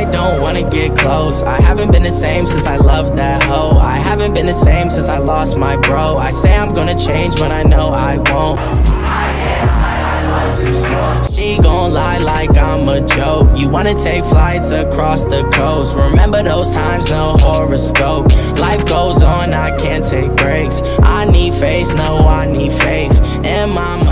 don't wanna get close. I haven't been the same since I loved that hoe. I haven't been the same since I lost my bro. I say I'm gonna change when I know I won't. She gon' lie like I'm a joke. You wanna take flights across the coast. Remember those times, no horoscope. Life goes on, I can't take breaks. I need faith, no, I need faith in my mind.